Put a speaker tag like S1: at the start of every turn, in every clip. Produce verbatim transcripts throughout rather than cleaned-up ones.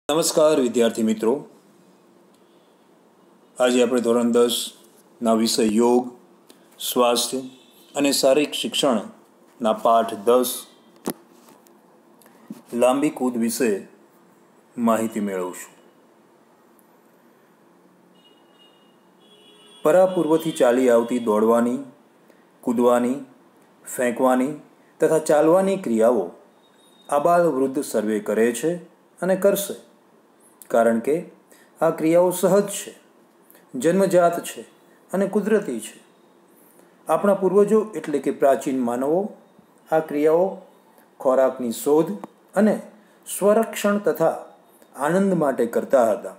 S1: નમસ્કાર વિદ્યાર્થી મિત્રો, આજે આપણે ધોરણ દસના વિષય યોગ, સ્વાસ્થ્ય અને શારીરિક શિક્ષણના પાઠ દસ લાંબી કૂદ વિશે માહિતી મેળવશું. પરાપૂર્વથી ચાલી આવતી દોડવાની, કૂદવાની, ફેંકવાની તથા ચાલવાની ક્રિયાઓ આબાલ વૃદ્ધ સર્વે કરે છે અને કરશે, કારણ કે આ ક્રિયાઓ સહજ છે, જન્મજાત છે અને કુદરતી છે. આપણા પૂર્વજો એટલે કે પ્રાચીન માનવો આ ક્રિયાઓ ખોરાકની શોધ અને સ્વરક્ષણ તથા આનંદ માટે કરતા હતા.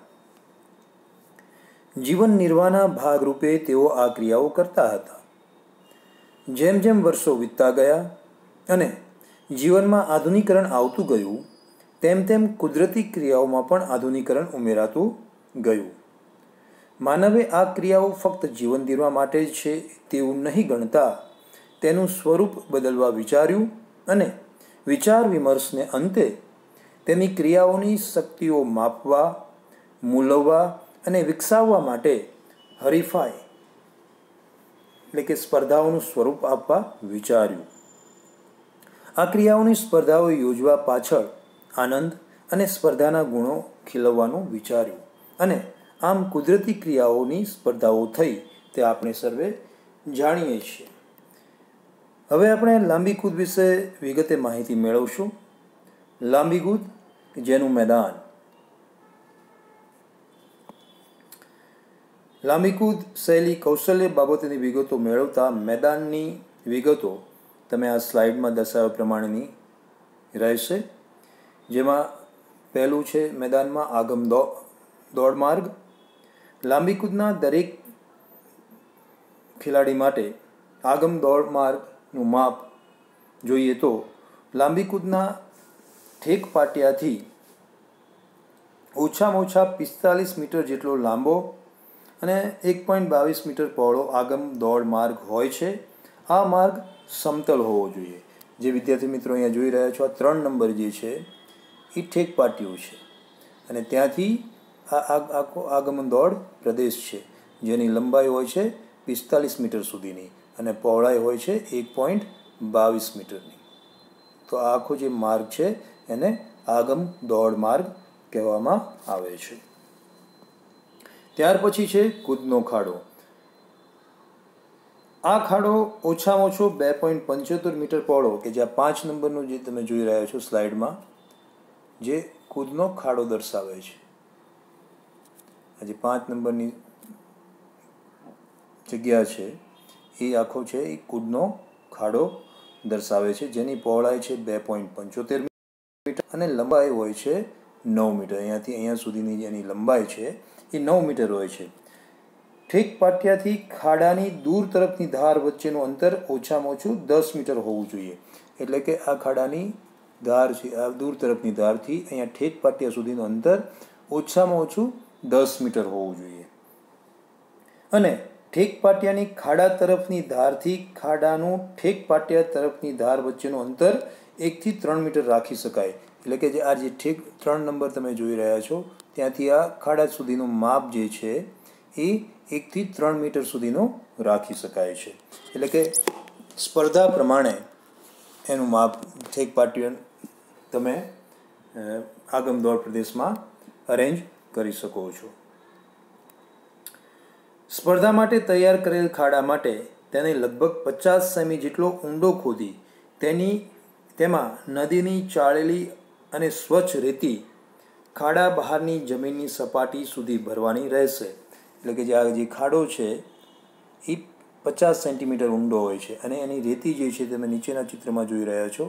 S1: જીવન નિર્વાહના ભાગરૂપે તેઓ આ ક્રિયાઓ કરતા હતા. જેમ જેમ વર્ષો વીતતા ગયા અને જીવનમાં આધુનિકરણ આવતું ગયું, તેમ તેમ કુદરતી ક્રિયાઓમાં પણ આધુનિકરણ ઉમેરાતું ગયું. માનવે આ ક્રિયાઓ ફક્ત જીવન નિર્વાહ માટે જ છે તેવું નહીં ગણતા તેનું સ્વરૂપ બદલવા વિચાર્યું અને વિચાર વિમર્શને અંતે તેની ક્રિયાઓની શક્તિઓ માપવા, મૂલવવા અને વિકસાવવા માટે હરીફાઈ એટલે કે સ્પર્ધાઓનું સ્વરૂપ આપવા વિચાર્યું. આ ક્રિયાઓની સ્પર્ધાઓ યોજવા પાછળ આનંદ અને સ્પર્ધાના ગુણો ખીલવવાનું વિચાર્યું અને આમ કુદરતી ક્રિયાઓની સ્પર્ધાઓ થઈ તે આપણે સર્વે જાણીએ છીએ. હવે આપણે લાંબી કૂદ વિશે વિગતે માહિતી મેળવશું. લાંબી કૂદ જેનું મેદાન. લાંબી કૂદ શૈલી કૌશલ્ય બાબતોની વિગતો મેળવતા મેદાનની વિગતો તમે આ સ્લાઇડમાં દર્શાવ્યા પ્રમાણેની રહેશે. જેમાં પહેલું છે મેદાનમાં આગમ દોડ માર્ગ. લાંબી કૂદના દરેક ખેલાડી માટે આગમ દોડ માર્ગનું માપ જોઈએ તો લાંબી કૂદના ઠેક પાટિયાથી ઓછામાં ઓછા પિસ્તાલીસ મીટર જેટલો લાંબો અને એક પોઈન્ટ બાવીસ મીટર પહોળો આગમ દોડ માર્ગ હોય છે. આ માર્ગ સમતલ હોવો જોઈએ. જે વિદ્યાર્થી મિત્રો અહીંયા જોઈ રહ્યા છો, આ ત્રણ નંબર જે છે એ ઠેક પાટિયું છે અને ત્યાંથી આ આખો આગમન દોડ પ્રદેશ છે જેની લંબાઈ હોય છે પિસ્તાલીસ મીટર સુધીની અને પહોળાઈ હોય છે એક પોઈન્ટ બાવીસ મીટરની. તો આ આખો જે માર્ગ છે એને આગમ દોડ માર્ગ કહેવામાં આવે છે. ત્યાર પછી છે કૂદનો ખાડો. આ ખાડો ઓછામાં ઓછો બે પોઈન્ટ પંચોતેર મીટર પહોળો કે જ્યાં પાંચ નંબરનું જે તમે જોઈ રહ્યા છો સ્લાઇડમાં, જે કૂદનો ખાડો દર્શાવે છે. આજે પાંચ નંબરની જગ્યા છે એ આખો છે એ કૂદનો ખાડો દર્શાવે છે, જેની પહોળાઈ છે બે પોઈન્ટ પંચોતેર મીટર અને લંબાઈ હોય છે નવ મીટર. અહીંયાથી અહીંયા સુધીની જેની લંબાઈ છે એ નવ મીટર હોય છે. ઠેક પાટિયાથી ખાડાની દૂર તરફની ધાર વચ્ચેનું અંતર ઓછામાં ઓછું દસ મીટર હોવું જોઈએ. એટલે કે આ ખાડાની ધાર છે, આ દૂર તરફની ધારથી અહીંયા ઠેક પાટિયા સુધીનું અંતર ઓછામાં ઓછું દસ મીટર હોવું જોઈએ. અને ઠેક પાટિયાની ખાડા તરફની ધારથી ખાડાનું ઠેક પાટિયા તરફની ધાર વચ્ચેનું અંતર એકથી ત્રણ મીટર રાખી શકાય. એટલે કે જે આ જે ઠેક ત્રણ નંબર તમે જોઈ રહ્યા છો ત્યાંથી આ ખાડા સુધીનું માપ જે છે એ એકથી ત્રણ મીટર સુધીનું રાખી શકાય છે. એટલે કે સ્પર્ધા પ્રમાણે એનું માપ ઠેક પાટિયું તમે આગમ દોડ પ્રદેશમાં અરેન્જ કરી શકો છો. સ્પર્ધા માટે તૈયાર કરેલ ખાડા માટે તેને લગભગ પચાસ સેમી જેટલો ઊંડો ખોદી તેની તેમાં નદીની ચાળેલી અને સ્વચ્છ રેતી ખાડા બહારની જમીનની સપાટી સુધી ભરવાની રહેશે. એટલે કે જે આ જે ખાડો છે એ પચાસ સેન્ટીમીટર ઊંડો હોય છે અને એની રેતી જે છે તમે નીચેના ચિત્રમાં જોઈ રહ્યા છો,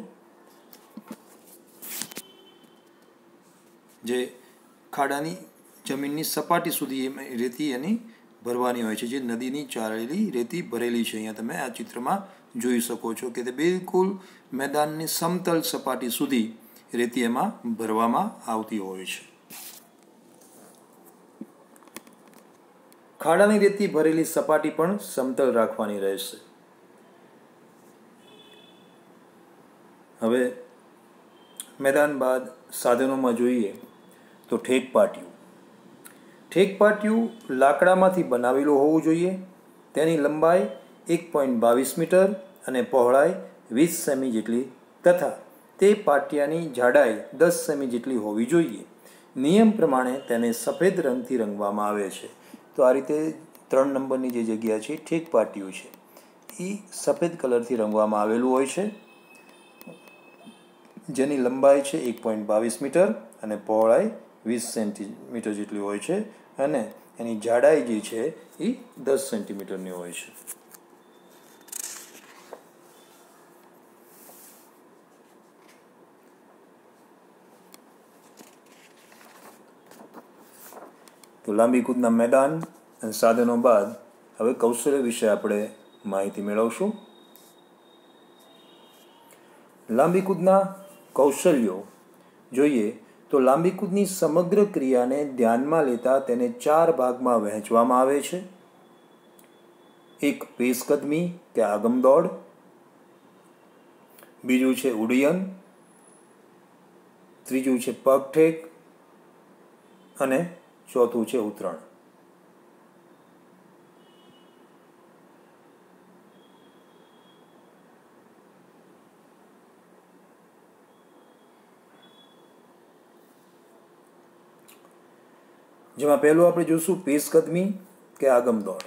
S1: જે ખાડાની જમીનની સપાટી સુધી એમાં રેતી એની ભરવાની હોય છે, જે નદીની ચાળેલી રેતી ભરેલી છે. અહીંયા તમે આ ચિત્રમાં જોઈ શકો છો કે તે બિલકુલ મેદાનની સમતલ સપાટી સુધી રેતી એમાં ભરવામાં આવતી હોય છે. ખાડાની રેતી ભરેલી સપાટી પણ સમતલ રાખવાની રહેશે. હવે મેદાન બાદ સાધનોમાં જોઈએ તો ઠેક પાટિયું. ઠેક પાટિયું લાકડામાંથી બનાવેલું હોવું જોઈએ. તેની લંબાઈ એક પોઈન્ટ બાવીસ મીટર અને પહોળાઈ વીસ સેમી જેટલી તથા તે પાટિયાની જાડાઈ દસ સેમી જેટલી હોવી જોઈએ. નિયમ પ્રમાણે તેને સફેદ રંગથી રંગવામાં આવે છે. તો આ રીતે ત્રણ નંબરની જે જગ્યા છે ઠેક પાટિયું છે એ સફેદ કલરથી રંગવામાં આવેલું હોય છે, જેની લંબાઈ છે એક પોઈન્ટ બાવીસ મીટર અને પહોળાઈ વીસ સેન્ટીમીટર જેટલી હોય છે અને એની જાડાઈ જે છે એ દસ સેન્ટીમીટરની હોય છે. તો લાંબી કૂદના મેદાન અને સાધનો બાદ હવે કૌશલ્ય વિશે આપણે માહિતી મેળવશું. લાંબી કૂદના કૌશલ્યો જોઈએ તો લાંબી કૂદની સમગ્ર ક્રિયાને ધ્યાનમાં લેતા તેને ચાર ભાગમાં વહેંચવામાં આવે છે. એક પેશકદમી કે આગમદોડ, બીજું છે ઉડ્ડયન, ત્રીજું છે પગઠેક અને ચોથું છે ઉતરણ. જેમાં પહેલું આપણે જોઈશું પેશકદમી કે આગમદોડ.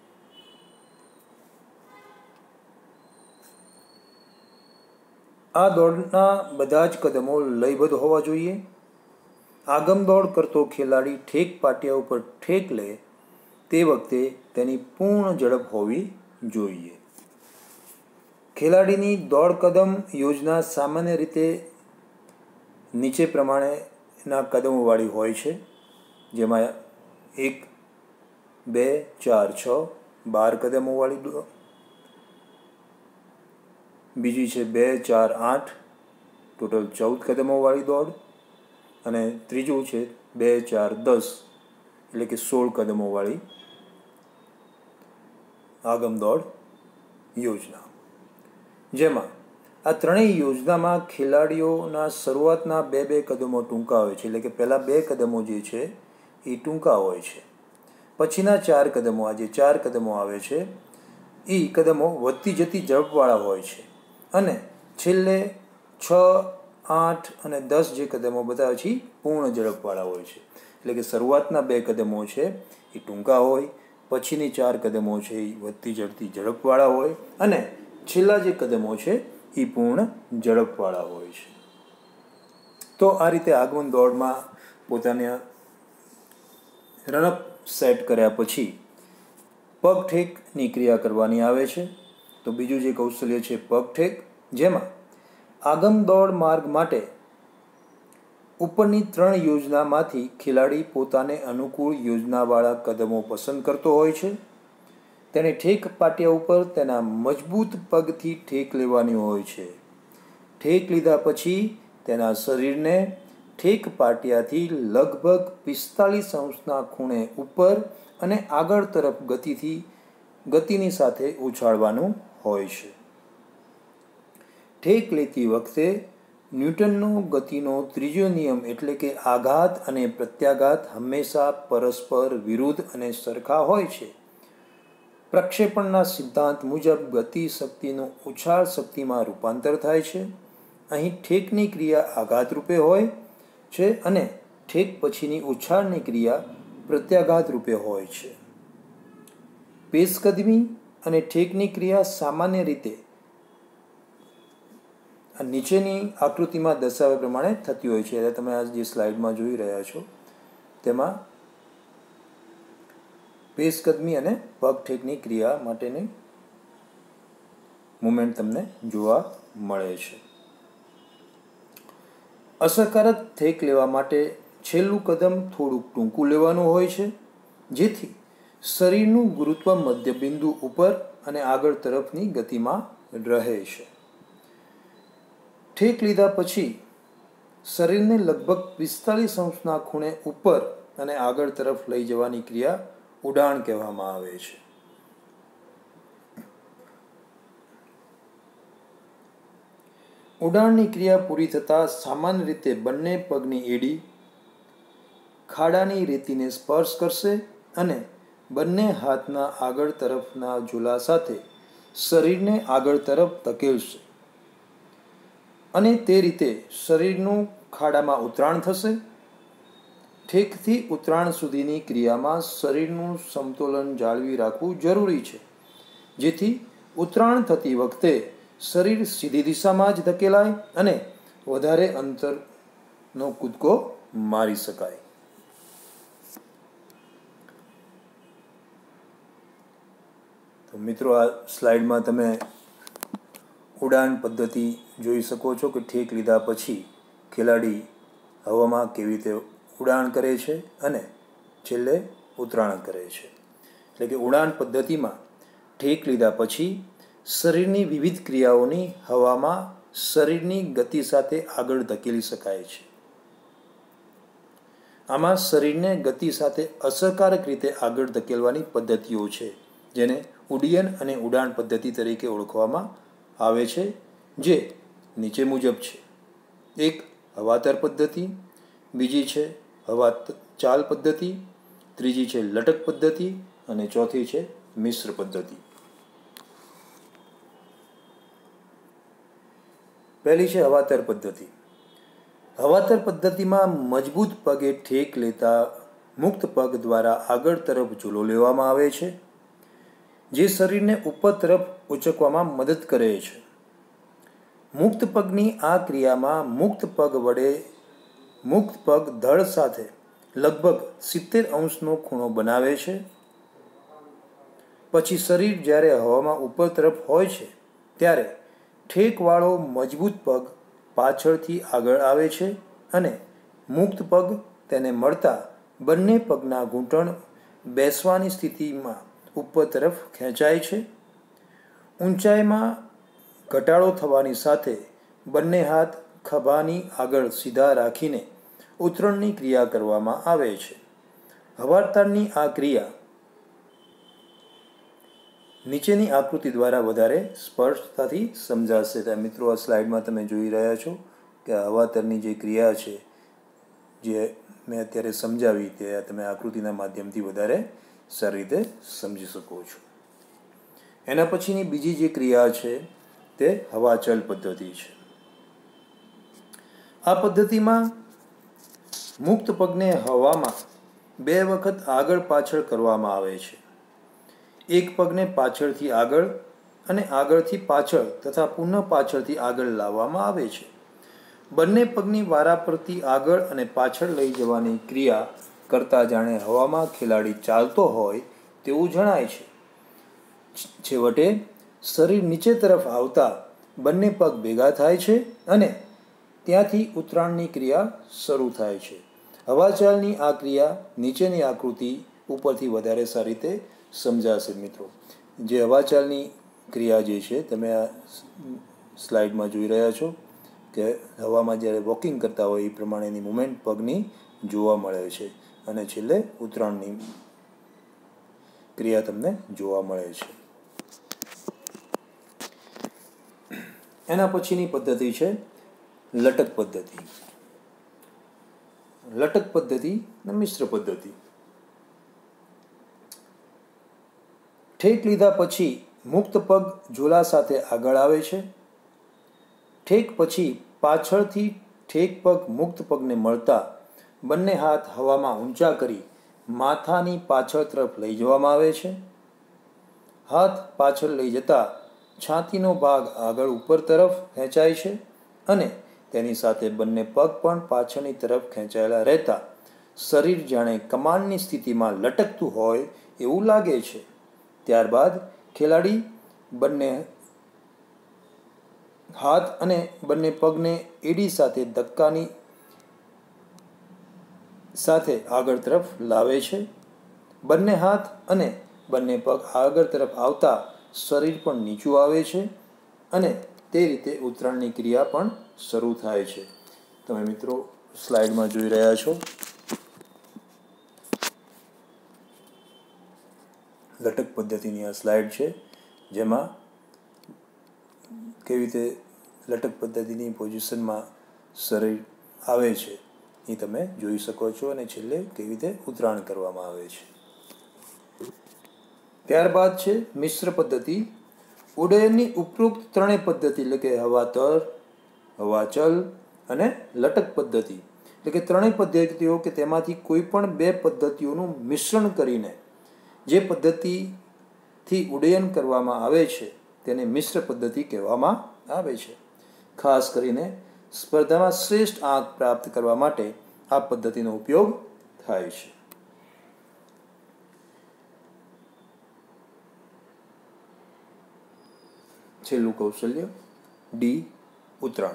S1: આ દોડના બધા જ કદમો લયબદ્ધ હોવા જોઈએ. આગમદોડ કરતો ખેલાડી ઠેક પાટિયા ઉપર ઠેક લે તે વખતે તેની પૂર્ણ ઝડપ હોવી જોઈએ. ખેલાડીની દોડ કદમ યોજના સામાન્ય રીતે નીચે પ્રમાણેના કદમોવાળી હોય છે, જેમાં એક, બે, ચાર, છ, બાર કદમોવાળી દોડ, બીજી છે બે, ચાર, આઠ, ટોટલ ચૌદ કદમોવાળી દોડ અને ત્રીજું છે બે, ચાર, દસ એટલે કે સોળ કદમોવાળી આગમદોડ યોજના. જેમાં આ ત્રણેય યોજનામાં ખેલાડીઓના શરૂઆતના બે બે કદમો ટૂંકા હોય છે, એટલે કે પહેલાં બે કદમો જે છે એ ટૂંકા હોય છે. પછીના ચાર કદમો, આ જે ચાર કદમો આવે છે એ કદમો વધતી જતી ઝડપવાળા હોય છે અને છેલ્લે છ, આઠ અને દસ જે કદમો બધા છે પૂર્ણ ઝડપવાળા હોય છે. એટલે કે શરૂઆતના બે કદમો છે એ ટૂંકા હોય, પછીની ચાર કદમો છે એ વધતી જડતી ઝડપવાળા હોય અને છેલ્લા જે કદમો છે એ પૂર્ણ ઝડપવાળા હોય છે. તો આ રીતે આગમન દોડમાં પોતાને રનઅપ સેટ કર્યા પછી પગઠેકની ક્રિયા કરવાની આવે છે. તો બીજું જે કૌશલ્ય છે પગઠેક, જેમાં આગમદોડ માર્ગ માટે ઉપરની ત્રણ યોજનામાંથી ખેલાડી પોતાને અનુકૂળ યોજનાવાળા કદમો પસંદ કરતો હોય છે. તેને ઠેક પાટિયા ઉપર તેના મજબૂત પગથી ઠેક લેવાની હોય છે. ઠેક લીધા પછી તેના શરીરને ઠેક પાટિયાથી લગભગ પિસ્તાલીસ અંશના ખૂણે ઉપર અને આગળ તરફ ગતિથી ગતિની સાથે ઉછાળવાનું હોય છે. ઠેક લેતી વખતે ન્યૂટનનો ગતિનો ત્રીજો નિયમ એટલે કે આઘાત અને પ્રત્યાઘાત હંમેશા પરસ્પર વિરુદ્ધ અને સરખા હોય છે. પ્રક્ષેપણના સિદ્ધાંત મુજબ ગતિ શક્તિનું ઉછાળ શક્તિમાં રૂપાંતર થાય છે. અહીં ઠેકની ક્રિયા આઘાત રૂપે હોય છે અને ઠેક પછીની ઉછાળની ક્રિયા પ્રત્યાઘાત રૂપે હોય છે. પેશકદમી અને ઠેકની ક્રિયા સામાન્ય રીતે આ નીચેની આકૃતિમાં દર્શાવ્યા પ્રમાણે થતી હોય છે. એટલે તમે આ જે સ્લાઇડમાં જોઈ રહ્યા છો તેમાં પેશકદમી અને પગઠેકની ક્રિયા માટેની મુવમેન્ટ તમને જોવા મળે છે. અસરકારક ઠેક લેવા માટે છેલ્લું કદમ થોડુંક ટૂંકું લેવાનું હોય છે, જેથી શરીરનું ગુરુત્વ મધ્યબિંદુ ઉપર અને આગળ તરફની ગતિમાં રહે છે. ઠેક લીધા પછી શરીરને લગભગ પિસ્તાલીસ અંશના ખૂણે ઉપર અને આગળ તરફ લઈ જવાની ક્રિયા ઉડાણ કહેવામાં આવે છે. ઉડાણની ક્રિયા પૂરી થતાં સામાન્ય રીતે બંને પગની એડી ખાડાની રેતીને સ્પર્શ કરશે અને બંને હાથના આગળ તરફના ઝૂલા સાથે શરીરને આગળ તરફ ધકેલશે અને તે રીતે શરીરનું ખાડામાં ઉતરાણ થશે. ઠેકથી ઉતરાણ સુધીની ક્રિયામાં શરીરનું સમતોલન જાળવી રાખવું જરૂરી છે, જેથી ઉતરાણ થતી વખતે શરીર સીધી દિશામાં જ ધકેલાય અને વધારે અંતરનો કૂદકો મારી શકાય. તો મિત્રો, આ સ્લાઇડમાં તમે ઉડાન પદ્ધતિ જોઈ શકો છો કે ઠેક લીધા પછી ખેલાડી હવામાં કેવી રીતે ઉડાન કરે છે અને છેલ્લે ઉતરાણ કરે છે. એટલે કે ઉડાન પદ્ધતિમાં ઠેક લીધા પછી શરીરની વિવિધ ક્રિયાઓની હવામાં શરીરની ગતિ સાથે આગળ ધકેલી શકાય છે. આમાં શરીરને ગતિ સાથે અસરકારક રીતે આગળ ધકેલવાની પદ્ધતિઓ છે, જેને ઉડ્ડયન અને ઉડાન પદ્ધતિ તરીકે ઓળખવામાં આવે છે, જે નીચે મુજબ છે. એક હવાતર પદ્ધતિ, બીજી છે હવા ચાલ પદ્ધતિ, ત્રીજી છે લટક પદ્ધતિ અને ચોથી છે મિશ્ર પદ્ધતિ. પહેલી છે હવાતર પદ્ધતિ. હવાતર પદ્ધતિમાં મજબૂત પગે ઠેક લેતા મુક્ત પગ દ્વારા આગળ તરફ ઝૂલો લેવામાં આવે છે, જે શરીરને ઉપર તરફ ઉંચકવામાં મદદ કરે છે. મુક્ત પગની આ ક્રિયામાં મુક્ત પગ વડે મુક્ત પગ ધડ સાથે લગભગ સિત્તેર અંશનો ખૂણો બનાવે છે. પછી શરીર જ્યારે હવામાં ઉપર તરફ હોય છે ત્યારે ઠેકવાળો મજબૂત પગ પાછળથી આગળ આવે છે અને મુક્ત પગ તેને મળતા બંને પગના ઘૂંટણ બેસવાની સ્થિતિમાં ઉપર તરફ ખેંચાય છે. ઊંચાઈમાં ઘટાડો થવાની સાથે બંને હાથ ખભાની આગળ સીધા રાખીને ઉતરણની ક્રિયા કરવામાં આવે છે. હવાતાળની આ ક્રિયા નીચેની આકૃતિ દ્વારા વધારે સ્પષ્ટતાથી સમજાશે. ત્યાં મિત્રો, આ સ્લાઇડમાં તમે જોઈ રહ્યા છો કે હવાતરની જે ક્રિયા છે, જે મેં અત્યારે સમજાવી, તે તમે આકૃતિના માધ્યમથી વધારે સારી રીતે સમજી શકો છો. એના પછીની બીજી જે ક્રિયા છે તે હવાચલ પદ્ધતિ છે. આ પદ્ધતિમાં મુક્ત પગને હવામાં બે વખત આગળ પાછળ કરવામાં આવે છે. એક પગને પાછળથી આગળ અને આગળથી પાછળ તથા પુનઃ પાછળથી આગળ લાવવામાં આવે છે. બંને પગની વારાફરતી આગળ અને પાછળ લઈ જવાની ક્રિયા કરતા જાણે હવામાં ખેલાડી ચાલતો હોય તેવું જણાય છે. છેવટે શરીર નીચે તરફ આવતા બંને પગ ભેગા થાય છે અને ત્યાંથી ઉતરાણની ક્રિયા શરૂ થાય છે. હવાચાલની આ ક્રિયા નીચેની આકૃતિ ઉપરથી વધારે સારી રીતે સમજાશે. મિત્રો, જે હવાચાલની ક્રિયા જે છે તમે આ સ્લાઇડમાં જોઈ રહ્યા છો કે હવામાં જ્યારે વોકિંગ કરતા હોય એ પ્રમાણેની મુવમેન્ટ પગની જોવા મળે છે અને છેલ્લે ઉતરાણની ક્રિયા તમને જોવા મળે છે. એના પછીની પદ્ધતિ છે લટક પદ્ધતિ. લટક પદ્ધતિ અને મિશ્ર પદ્ધતિ. ઠેક લીધા પછી મુક્ત પગ ઝૂલા સાથે આગળ આવે છે. ઠેક પછી પાછળથી ઠેક પગ મુક્ત પગને મળતા બંને હાથ હવામાં ઊંચા કરી માથાની પાછળ તરફ લઈ જવામાં આવે છે. હાથ પાછળ લઈ જતા છાતીનો ભાગ આગળ ઉપર તરફ ખેંચાય છે અને તેની સાથે બંને પગ પણ પાછળની તરફ ખેંચાયેલા રહેતા શરીર જાણે કમાનની સ્થિતિમાં લટકતું હોય એવું લાગે છે. ત્યારબાદ ખેલાડી બંને હાથ અને બંને પગને એડી સાથે ધક્કાની સાથે આગળ તરફ લાવે છે. બંને હાથ અને બંને પગ આગળ તરફ આવતા શરીર પણ નીચું આવે છે અને તે રીતે ઉતરાણની ક્રિયા પણ શરૂ થાય છે. તમે મિત્રો સ્લાઇડમાં જોઈ રહ્યા છો લટક પદ્ધતિની આ સ્લાઇડ છે, જેમાં કેવી રીતે લટક પદ્ધતિની પોઝિશનમાં શરીર આવે છે એ તમે જોઈ શકો છો અને છેલ્લે કેવી રીતે ઉતરાણ કરવામાં આવે છે. ત્યારબાદ છે મિશ્ર પદ્ધતિ. ઉડ્ડયનની ઉપરોક્ત ત્રણેય પદ્ધતિ એટલે કે હવાતર, હવાચલ અને લટક પદ્ધતિ એટલે કે ત્રણેય પદ્ધતિઓ કે તેમાંથી કોઈ પણ બે પદ્ધતિઓનું મિશ્રણ કરીને જે પદ્ધતિથી ઉડ્ડયન કરવામાં આવે છે તેને મિશ્ર પદ્ધતિ કહેવામાં આવે છે. ખાસ કરીને સ્પર્ધામાં શ્રેષ્ઠ આંક પ્રાપ્ત કરવા માટે આ પદ્ધતિનો ઉપયોગ થાય છે. છેલ્લું કૌશલ્ય ડી ઉતરાણ.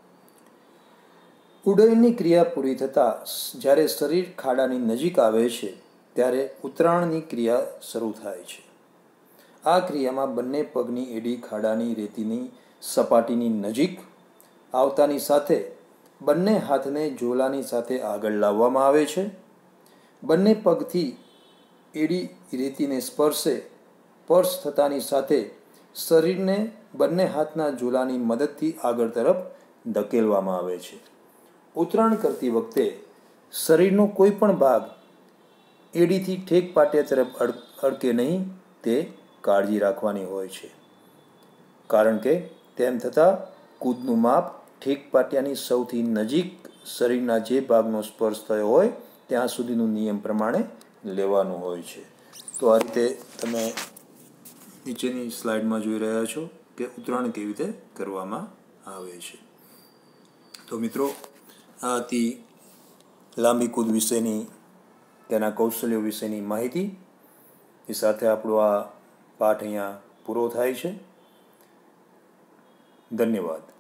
S1: ઉડ્ડયનની ક્રિયા પૂરી થતાં જ્યારે શરીર ખાડાની નજીક આવે છે ત્યારે ઉતરાણની ક્રિયા શરૂ થાય છે. આ ક્રિયામાં બંને પગની એડી ખાડાની રેતીની સપાટીની નજીક આવતાની સાથે બંને હાથને ઝોલાની સાથે આગળ લાવવામાં આવે છે. બંને પગથી એડી રેતીને સ્પર્શે સ્પર્શ થતાની સાથે શરીરને બંને હાથના ઝોલાની મદદથી આગળ તરફ ધકેલવામાં આવે છે. ઉતરાણ કરતી વખતે શરીરનો કોઈ પણ ભાગ એડીથી ઠેક પાટિયા તરફ અડકે નહીં તે કાળજી રાખવાની હોય છે, કારણ કે તેમ છતાં કૂદનું માપ ઠેક પાટિયાની સૌથી નજીક શરીરના જે ભાગનો સ્પર્શ થયો હોય ત્યાં સુધીનું નિયમ પ્રમાણે લેવાનું હોય છે. તો આ રીતે તમે નીચેની સ્લાઇડમાં જોઈ રહ્યા છો કે ઉતરાણ કેવી રીતે કરવામાં આવે છે. તો મિત્રો, આ હતી લાંબી કૂદ વિશેની તેના કૌશલ્યો વિશેની માહિતી. એ સાથે આપણો આ પાઠ અહીંયા પૂરો થાય છે. ધન્યવાદ.